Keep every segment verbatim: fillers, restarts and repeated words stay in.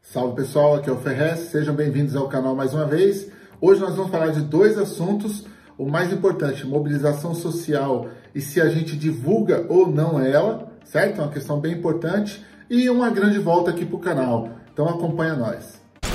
Salve pessoal, aqui é o Ferrez, sejam bem-vindos ao canal mais uma vez. Hoje nós vamos falar de dois assuntos, o mais importante, mobilização social e se a gente divulga ou não ela, certo? É uma questão bem importante e uma grande volta aqui para o canal, então acompanha nós.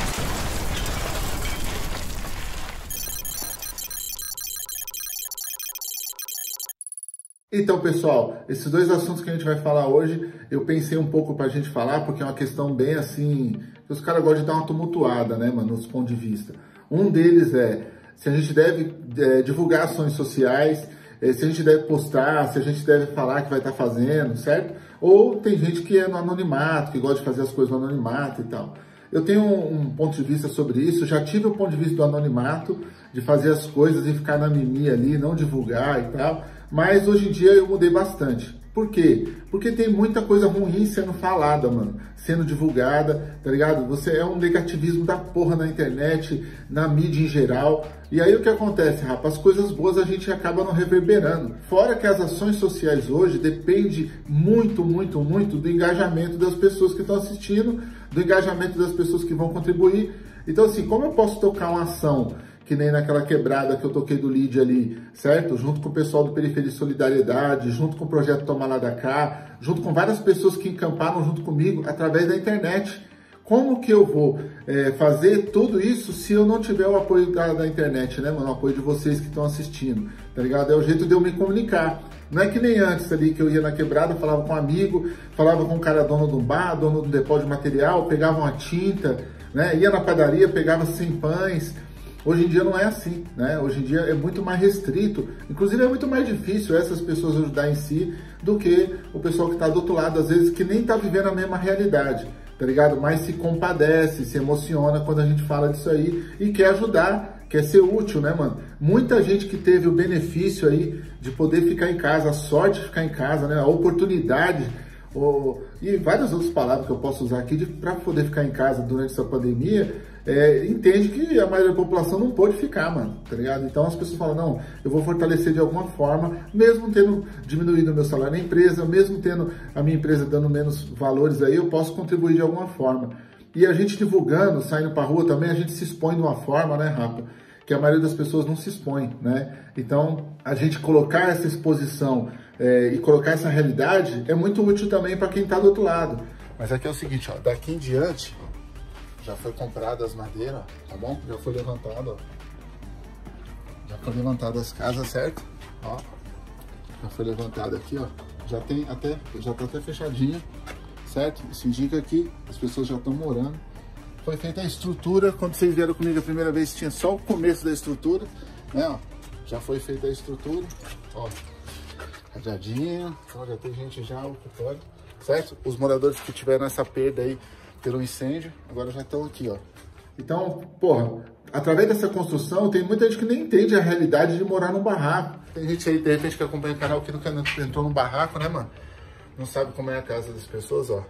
Então, pessoal, esses dois assuntos que a gente vai falar hoje, eu pensei um pouco para a gente falar, porque é uma questão bem assim, que os caras gostam de dar uma tumultuada, né, mano, nos pontos de vista. Um deles é se a gente deve é, divulgar ações sociais, é, se a gente deve postar, se a gente deve falar que vai estar fazendo, certo? Ou tem gente que é no anonimato, que gosta de fazer as coisas no anonimato e tal. Eu tenho um, um ponto de vista sobre isso, já tive o ponto de vista do anonimato, de fazer as coisas e ficar na mimimi ali, não divulgar e tal. Mas hoje em dia eu mudei bastante. Por quê? Porque tem muita coisa ruim sendo falada, mano. Sendo divulgada, tá ligado? Você é um negativismo da porra na internet, na mídia em geral. E aí o que acontece, rapaz? As coisas boas a gente acaba não reverberando. Fora que as ações sociais hoje dependem muito, muito, muito do engajamento das pessoas que estão assistindo, do engajamento das pessoas que vão contribuir. Então assim, como eu posso tocar uma ação que nem naquela quebrada que eu toquei do Lead ali, certo? Junto com o pessoal do Periferia de Solidariedade, junto com o Projeto Toma Lá da Cá, junto com várias pessoas que encamparam junto comigo através da internet. Como que eu vou é, fazer tudo isso se eu não tiver o apoio da, da internet, né, mano? O apoio de vocês que estão assistindo, tá ligado? É o jeito de eu me comunicar. Não é que nem antes ali que eu ia na quebrada, falava com um amigo, falava com um cara dono do bar, dono do depósito de material, pegava uma tinta, né? Ia na padaria, pegava cem pães. Hoje em dia não é assim, né? Hoje em dia é muito mais restrito, inclusive é muito mais difícil essas pessoas ajudar em si do que o pessoal que está do outro lado, às vezes que nem está vivendo a mesma realidade, tá ligado? Mas se compadece, se emociona quando a gente fala disso aí e quer ajudar, quer ser útil, né, mano? Muita gente que teve o benefício aí de poder ficar em casa, a sorte de ficar em casa, né? A oportunidade, ou, e várias outras palavras que eu posso usar aqui para poder ficar em casa durante essa pandemia. É, entende que a maioria da população não pôde ficar, mano, tá ligado? Então as pessoas falam, não, eu vou fortalecer de alguma forma, mesmo tendo diminuído o meu salário na empresa, mesmo tendo a minha empresa dando menos valores aí, eu posso contribuir de alguma forma. E a gente divulgando, saindo pra rua também, a gente se expõe de uma forma, né, Rafa, que a maioria das pessoas não se expõe, né? Então, a gente colocar essa exposição é, e colocar essa realidade é muito útil também para quem tá do outro lado. Mas aqui é o seguinte, ó, daqui em diante, já foi comprado as madeiras, tá bom? Já foi levantado, ó. Já foi levantado as casas, certo? Ó. Já foi levantado aqui, ó. Já tem até, já tá até fechadinha, certo? Isso indica que as pessoas já estão morando. Foi feita a estrutura, quando vocês vieram comigo a primeira vez, tinha só o começo da estrutura, né, ó. Já foi feita a estrutura, ó. Rajadinha, então já tem gente já ocupando, certo? Os moradores que tiveram essa perda aí pelo incêndio, agora já estão aqui, ó. Então, porra, através dessa construção, tem muita gente que nem entende a realidade de morar num barraco. Tem gente aí, de repente, que acompanha o canal que nunca entrou num barraco, né, mano? Não sabe como é a casa das pessoas, ó.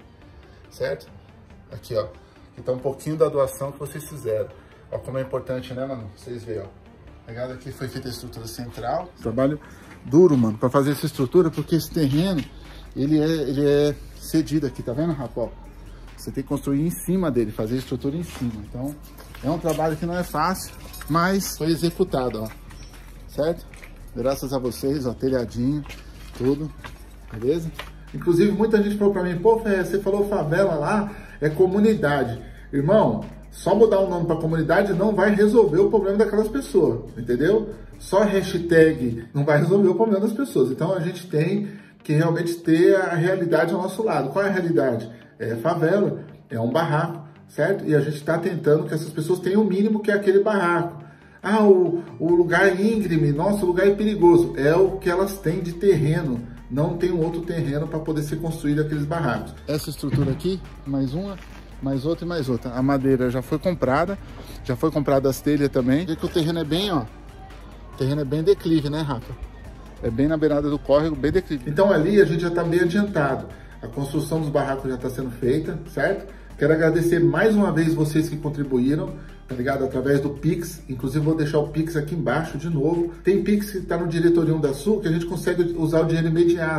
Certo? Aqui, ó. Aqui tá um pouquinho da doação que vocês fizeram. Ó, como é importante, né, mano? Vocês veem, ó. Pegado aqui, foi feita a estrutura central. Trabalho duro, mano, pra fazer essa estrutura, porque esse terreno, ele é, ele é cedido aqui, tá vendo, rapaz? Você tem que construir em cima dele, fazer a estrutura em cima. Então, é um trabalho que não é fácil, mas foi executado, ó. Certo? Graças a vocês, ó, telhadinho, tudo, beleza? Inclusive, muita gente falou pra mim, pô, Fé, você falou favela lá, é comunidade. Irmão, só mudar o nome pra comunidade não vai resolver o problema daquelas pessoas, entendeu? Só hashtag não vai resolver o problema das pessoas. Então, a gente tem que realmente ter a realidade ao nosso lado. Qual é a realidade? É favela, é um barraco, certo? E a gente está tentando que essas pessoas tenham o mínimo que é aquele barraco. Ah, o, o lugar é íngreme, nossa, o lugar é perigoso. É o que elas têm de terreno, não tem um outro terreno para poder ser construído aqueles barracos. Essa estrutura aqui, mais uma, mais outra e mais outra. A madeira já foi comprada, já foi comprada as telhas também. Vê que o terreno é bem, ó, o terreno é bem declive, né, Rafa? É bem na beirada do córrego, bem declive. Então ali a gente já está bem adiantado. A construção dos barracos já está sendo feita, certo? Quero agradecer mais uma vez vocês que contribuíram, tá ligado? Através do Pix. Inclusive vou deixar o Pix aqui embaixo de novo. Tem Pix que está no Diretoria um da Sul que a gente consegue usar o dinheiro imediato.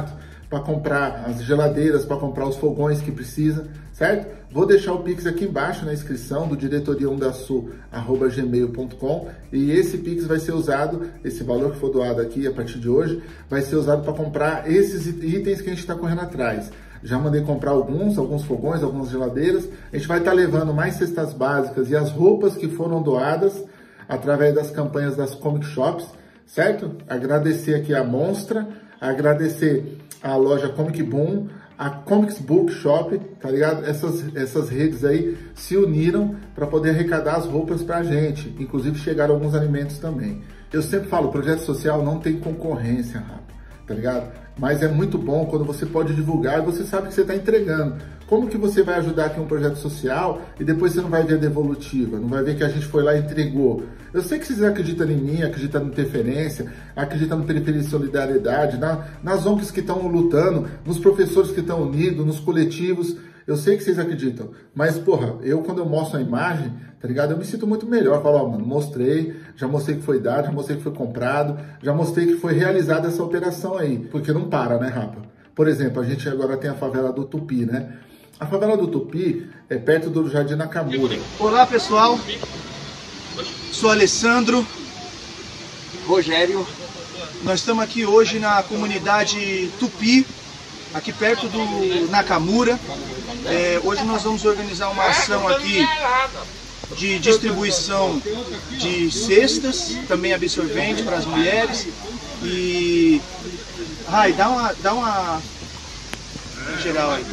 para comprar as geladeiras, para comprar os fogões que precisa, certo? Vou deixar o Pix aqui embaixo na inscrição do diretoria undasul arroba gmail ponto com e esse Pix vai ser usado, esse valor que for doado aqui a partir de hoje, vai ser usado para comprar esses itens que a gente está correndo atrás. Já mandei comprar alguns, alguns fogões, algumas geladeiras. A gente vai estar levando mais cestas básicas e as roupas que foram doadas através das campanhas das comic shops, certo? Agradecer aqui a Monstra, agradecer a loja Comic Boom, a Comics Book Shop, tá ligado? Essas, essas redes aí se uniram para poder arrecadar as roupas pra gente, inclusive chegaram alguns alimentos também. Eu sempre falo, projeto social não tem concorrência, rapaz, tá ligado? Mas é muito bom quando você pode divulgar e você sabe que você está entregando. Como que você vai ajudar aqui um projeto social e depois você não vai ver a devolutiva, não vai ver que a gente foi lá e entregou? Eu sei que vocês acreditam em mim, acreditam na interferência, acreditam no Periferia de Solidariedade, na, nas O N Gs que estão lutando, nos professores que estão unidos, nos coletivos. Eu sei que vocês acreditam, mas, porra, eu quando eu mostro a imagem, tá ligado? Eu me sinto muito melhor. Eu falo, ó, mano, mostrei, já mostrei que foi dado, já mostrei que foi comprado, já mostrei que foi realizada essa operação aí. Porque não para, né, rapa? Por exemplo, a gente agora tem a favela do Tupi, né? A favela do Tupi é perto do Jardim Nakamura. Olá, pessoal. Sou Alessandro. Rogério. Nós estamos aqui hoje na comunidade Tupi, aqui perto do Nakamura. É, hoje nós vamos organizar uma ação aqui de distribuição de cestas, também absorvente para as mulheres. E... Rai, dá uma... Dá uma... em geral aí.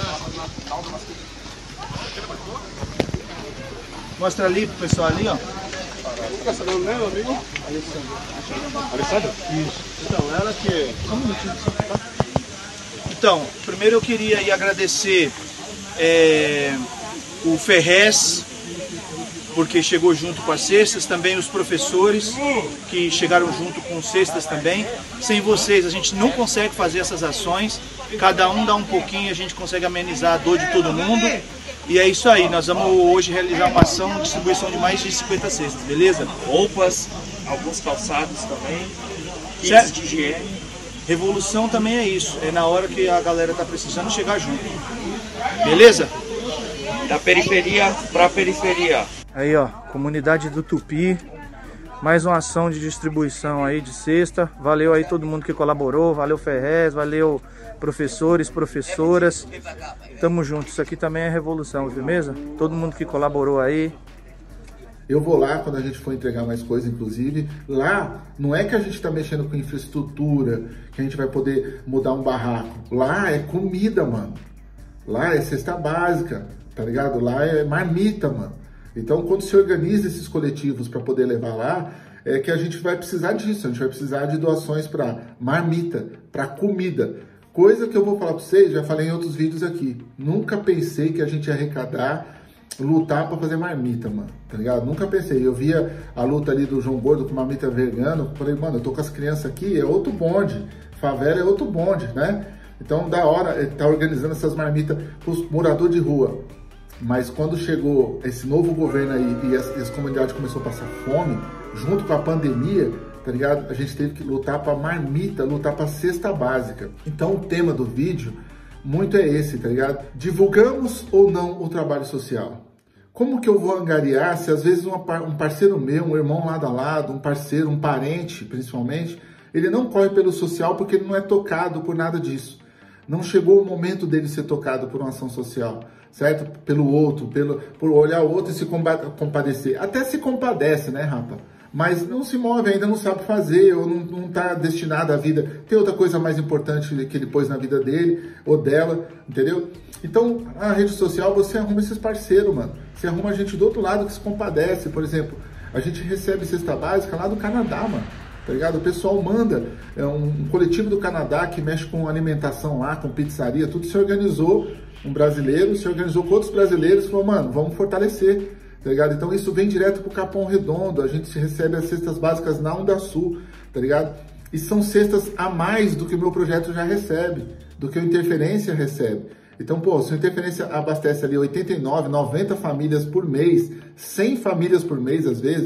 Mostra ali pro pessoal ali, ó. Qual é o nome mesmo, amigo? Alessandro. Isso. Então, ela que... Só um minutinho. Então, primeiro eu queria ir agradecer é, o Ferrez, porque chegou junto com as cestas, também os professores que chegaram junto com cestas também. Sem vocês a gente não consegue fazer essas ações, cada um dá um pouquinho, a gente consegue amenizar a dor de todo mundo. E é isso aí, nós vamos hoje realizar uma ação de distribuição de mais de cinquenta cestas, beleza? Roupas, alguns calçados também, kits certo? de higiene. Revolução também é isso, é na hora que a galera tá precisando chegar junto, beleza? Da periferia para a periferia. Aí ó, comunidade do Tupi, mais uma ação de distribuição aí de cesta. Valeu aí todo mundo que colaborou, valeu Ferrez, valeu professores, professoras. Tamo junto, isso aqui também é revolução, firmeza? Todo mundo que colaborou aí. Eu vou lá quando a gente for entregar mais coisas, inclusive. Lá não é que a gente está mexendo com infraestrutura, que a gente vai poder mudar um barraco. Lá é comida, mano. Lá é cesta básica, tá ligado? Lá é marmita, mano. Então, quando se organiza esses coletivos para poder levar lá, é que a gente vai precisar disso. A gente vai precisar de doações para marmita, para comida. Coisa que eu vou falar para vocês, já falei em outros vídeos aqui. Nunca pensei que a gente ia arrecadar, lutar para fazer marmita, mano, tá ligado? Nunca pensei. Eu via a luta ali do João Gordo com marmita vegano, falei, mano, eu tô com as crianças aqui, é outro bonde. Favela é outro bonde, né? Então, da hora, tá organizando essas marmitas pros moradores de rua. Mas quando chegou esse novo governo aí e as, e as comunidades começou a passar fome, junto com a pandemia, tá ligado? A gente teve que lutar para marmita, lutar para cesta básica. Então, o tema do vídeo muito é esse, tá ligado? Divulgamos ou não o trabalho social? Como que eu vou angariar se às vezes uma, um parceiro meu, um irmão lado a lado, um parceiro, um parente principalmente, ele não corre pelo social porque ele não é tocado por nada disso. Não chegou o momento dele ser tocado por uma ação social, certo? Pelo outro, pelo, por olhar o outro e se compadecer. Até se compadece, né, rapa? Mas não se move ainda, não sabe fazer, ou não está destinado à vida. Tem outra coisa mais importante que ele pôs na vida dele ou dela, entendeu? Então, na rede social, você arruma esses parceiros, mano. Você arruma gente do outro lado que se compadece. Por exemplo, a gente recebe cesta básica lá do Canadá, mano. Tá ligado? O pessoal manda, é um, um coletivo do Canadá que mexe com alimentação lá, com pizzaria, tudo se organizou, um brasileiro se organizou com outros brasileiros e falou, mano, vamos fortalecer, tá ligado? Então isso vem direto pro Capão Redondo, a gente recebe as cestas básicas na Undasul, tá ligado? E são cestas a mais do que o meu projeto já recebe, do que o Interferência recebe. Então, pô, se o Interferência abastece ali oitenta e nove, noventa famílias por mês, cem famílias por mês às vezes,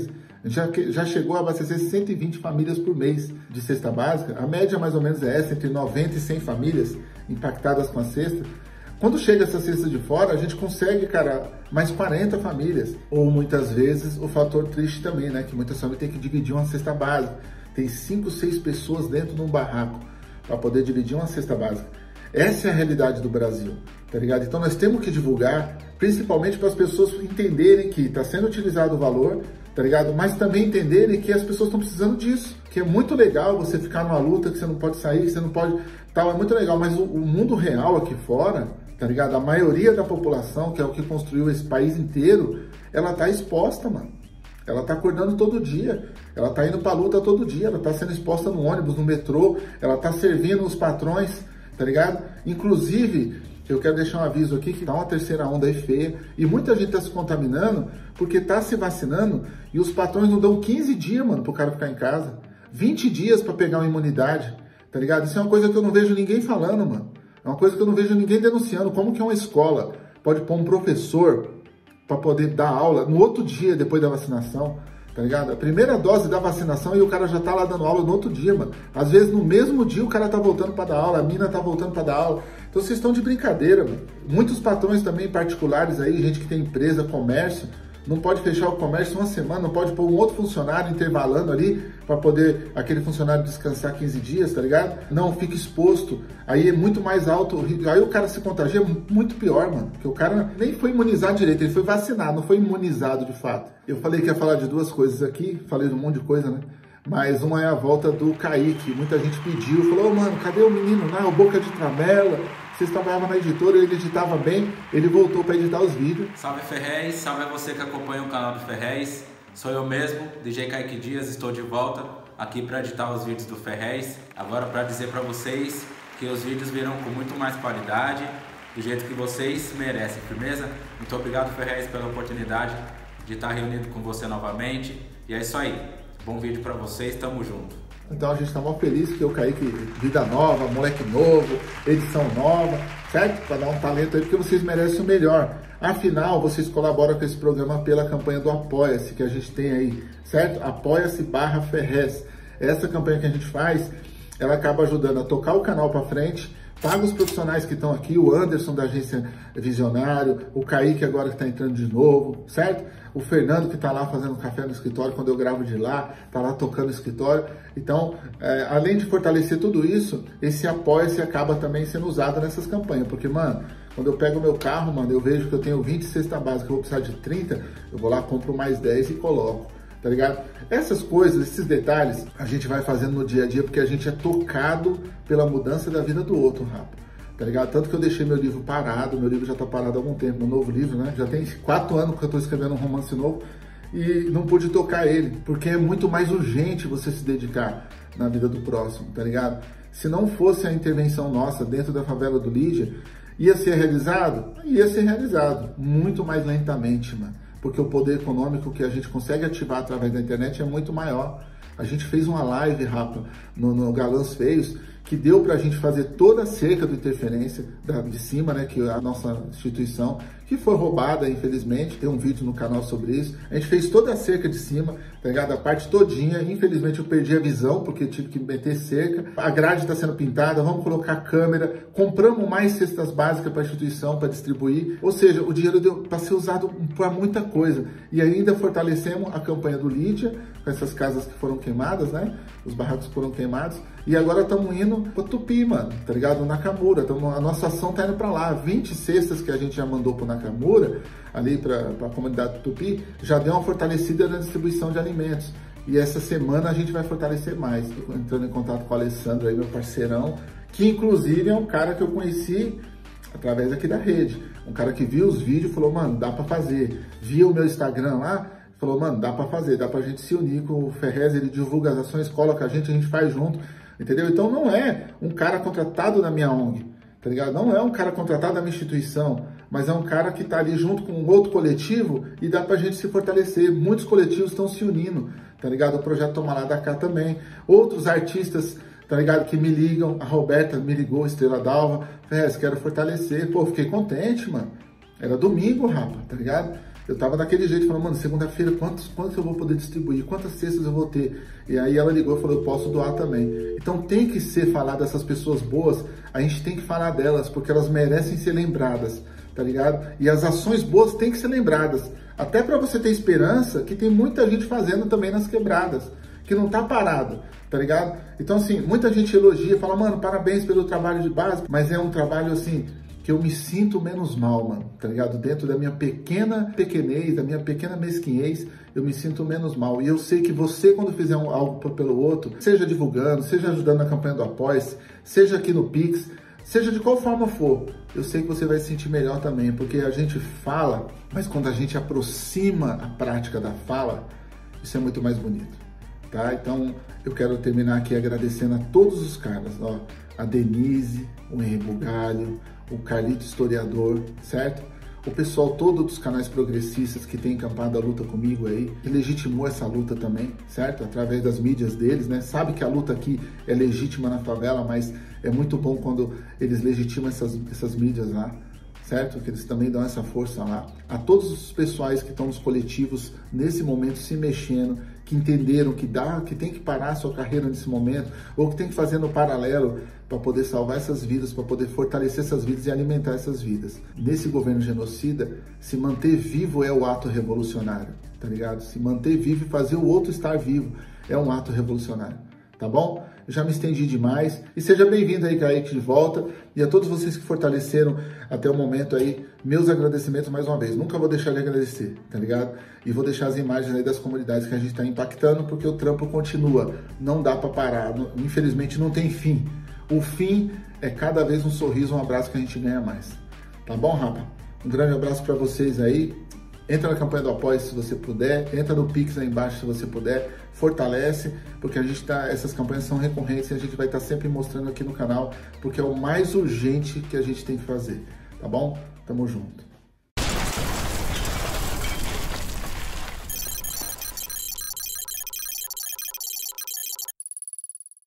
A gente já, já chegou a abastecer cento e vinte famílias por mês de cesta básica. A média mais ou menos é essa, entre noventa e cem famílias impactadas com a cesta. Quando chega essa cesta de fora, a gente consegue, cara, mais quarenta famílias. Ou muitas vezes o fator triste também, né? Que muitas famílias têm que dividir uma cesta básica. Tem cinco, seis pessoas dentro de um barraco para poder dividir uma cesta básica. Essa é a realidade do Brasil, tá ligado? Então nós temos que divulgar, principalmente para as pessoas entenderem que está sendo utilizado o valor, tá ligado? Mas também entenderem que as pessoas estão precisando disso, que é muito legal você ficar numa luta, que você não pode sair, que você não pode... Tal, é muito legal, mas o, o mundo real aqui fora, tá ligado? A maioria da população, que é o que construiu esse país inteiro, ela tá exposta, mano. Ela tá acordando todo dia, ela tá indo pra luta todo dia, ela tá sendo exposta no ônibus, no metrô, ela tá servindo os patrões, tá ligado? Inclusive, eu quero deixar um aviso aqui que tá uma terceira onda aí feia e muita gente tá se contaminando porque tá se vacinando e os patrões não dão quinze dias, mano, pro cara ficar em casa. vinte dias pra pegar uma imunidade, tá ligado? Isso é uma coisa que eu não vejo ninguém falando, mano. É uma coisa que eu não vejo ninguém denunciando. Como que uma escola pode pôr um professor para poder dar aula no outro dia depois da vacinação, tá ligado? A primeira dose da vacinação e o cara já tá lá dando aula no outro dia, mano. Às vezes no mesmo dia o cara tá voltando para dar aula, a mina tá voltando para dar aula. Então vocês estão de brincadeira, mano. Muitos patrões também particulares aí, gente que tem empresa, comércio, não pode fechar o comércio uma semana, não pode pôr um outro funcionário intervalando ali para poder aquele funcionário descansar quinze dias, tá ligado? Não, fica exposto, aí é muito mais alto, aí o cara se contagia muito pior, mano, porque o cara nem foi imunizado direito, ele foi vacinado, não foi imunizado de fato. Eu falei que ia falar de duas coisas aqui, falei de um monte de coisa, né? Mas uma é a volta do Kaique, muita gente pediu, falou, oh, mano, cadê o menino lá, o Boca de Tramela? Vocês trabalhavam na editora, ele editava bem, ele voltou para editar os vídeos. Salve Ferrez, salve a você que acompanha o canal do Ferrez. Sou eu mesmo, D J Kaique Dias, estou de volta aqui para editar os vídeos do Ferrez. Agora para dizer para vocês que os vídeos virão com muito mais qualidade, do jeito que vocês merecem, firmeza? Muito obrigado Ferrez pela oportunidade de estar reunido com você novamente. E é isso aí, bom vídeo para vocês, tamo junto. Então a gente está muito feliz que eu caí que vida nova, moleque novo, edição nova, certo? Para dar um talento aí, porque vocês merecem o melhor. Afinal, vocês colaboram com esse programa pela campanha do Apoia-se que a gente tem aí, certo? Apoia-se barra Ferrez. Essa campanha que a gente faz, ela acaba ajudando a tocar o canal para frente, paga os profissionais que estão aqui, o Anderson da agência Visionário, o Kaique agora que está entrando de novo, certo? O Fernando que está lá fazendo café no escritório, quando eu gravo de lá, está lá tocando o escritório. Então, é, além de fortalecer tudo isso, esse apoio-se acaba também sendo usado nessas campanhas. Porque, mano, quando eu pego o meu carro, mano, eu vejo que eu tenho vinte cesta básica, eu vou precisar de trinta, eu vou lá, compro mais dez e coloco, tá ligado? Essas coisas, esses detalhes, a gente vai fazendo no dia a dia porque a gente é tocado pela mudança da vida do outro, rapaz. Tá ligado? Tanto que eu deixei meu livro parado, meu livro já tá parado há algum tempo, meu novo livro, né? Já tem quatro anos que eu tô escrevendo um romance novo e não pude tocar ele, porque é muito mais urgente você se dedicar na vida do próximo, tá ligado? Se não fosse a intervenção nossa dentro da favela do Lídia, ia ser realizado? Ia ser realizado, muito mais lentamente, mano. Porque o poder econômico que a gente consegue ativar através da internet é muito maior. A gente fez uma live, Rafa, no, no Galãs Feios, que deu pra gente fazer toda a cerca do Interferência da, de cima, né, que é a nossa instituição, que foi roubada, infelizmente, tem um vídeo no canal sobre isso. A gente fez toda a cerca de cima, tá ligado? A parte todinha, infelizmente eu perdi a visão, porque eu tive que meter cerca. A grade está sendo pintada, vamos colocar câmera, compramos mais cestas básicas para a instituição, para distribuir. Ou seja, o dinheiro deu para ser usado para muita coisa. E ainda fortalecemos a campanha do Lídia, com essas casas que foram queimadas, né? Os barracos foram queimados. E agora estamos indo para Tupi, mano, tá ligado? Nakamura. Tamo, a nossa ação tá indo para lá. vinte cestas que a gente já mandou para Nakamura, ali para a comunidade do Tupi, já deu uma fortalecida na distribuição de alimentos. E essa semana a gente vai fortalecer mais. Tô entrando em contato com o Alessandro aí, meu parceirão, que inclusive é um cara que eu conheci através aqui da rede. Um cara que viu os vídeos e falou, mano, dá para fazer. Via o meu Instagram lá, falou, mano, dá para fazer, dá pra gente se unir com o Ferrez, ele divulga as ações, coloca a gente, a gente faz junto, entendeu? Então não é um cara contratado da minha O N G, tá ligado? Não é um cara contratado da minha instituição, mas é um cara que tá ali junto com outro coletivo e dá pra gente se fortalecer. Muitos coletivos estão se unindo, tá ligado? O Projeto Toma Lá da Cá também. Outros artistas, tá ligado? Que me ligam, a Roberta me ligou, Estrela Dalva, Ferrez, quero fortalecer. Pô, fiquei contente, mano. Era domingo, rapaz, tá ligado? Eu tava daquele jeito, falando, mano, segunda-feira, quantos, quantos eu vou poder distribuir? Quantas cestas eu vou ter? E aí ela ligou e falou, eu posso doar também. Então tem que ser falar dessas pessoas boas, a gente tem que falar delas, porque elas merecem ser lembradas, tá ligado? E as ações boas têm que ser lembradas. Até para você ter esperança que tem muita gente fazendo também nas quebradas, que não tá parado, tá ligado? Então assim, muita gente elogia, fala, mano, parabéns pelo trabalho de base, mas é um trabalho assim, que eu me sinto menos mal, mano, tá ligado? Dentro da minha pequena pequenez, da minha pequena mesquinhez, eu me sinto menos mal. E eu sei que você, quando fizer um, algo pelo outro, seja divulgando, seja ajudando na campanha do Apoia-se, seja aqui no Pix, seja de qual forma for, eu sei que você vai se sentir melhor também, porque a gente fala, mas quando a gente aproxima a prática da fala, isso é muito mais bonito, tá? Então, eu quero terminar aqui agradecendo a todos os caras, ó, a Denise, o Henrique Bugalho, o Carlito Historiador, certo? O pessoal todo dos canais progressistas que tem encampado a luta comigo aí, que legitimou essa luta também, certo? Através das mídias deles, né? Sabe que a luta aqui é legítima na favela, mas é muito bom quando eles legitimam essas, essas mídias lá, certo? Que eles também dão essa força lá. A todos os pessoais que estão nos coletivos, nesse momento, se mexendo, que entenderam que dá, que tem que parar a sua carreira nesse momento, ou que tem que fazer no paralelo para poder salvar essas vidas, para poder fortalecer essas vidas e alimentar essas vidas. Nesse governo genocida, se manter vivo é o ato revolucionário, tá ligado? Se manter vivo e fazer o outro estar vivo é um ato revolucionário, tá bom? Eu já me estendi demais. E seja bem-vindo aí, Kaique, de volta. E a todos vocês que fortaleceram até o momento aí, meus agradecimentos mais uma vez. Nunca vou deixar de agradecer, tá ligado? E vou deixar as imagens aí das comunidades que a gente está impactando, porque o trampo continua. Não dá para parar. Infelizmente não tem fim. O fim é cada vez um sorriso, um abraço que a gente ganha mais. Tá bom, rapa? Um grande abraço para vocês aí. Entra na campanha do Apoia se você puder, entra no Pix aí embaixo se você puder, fortalece, porque a gente tá, essas campanhas são recorrentes e a gente vai estar tá sempre mostrando aqui no canal, porque é o mais urgente que a gente tem que fazer, tá bom? Tamo junto.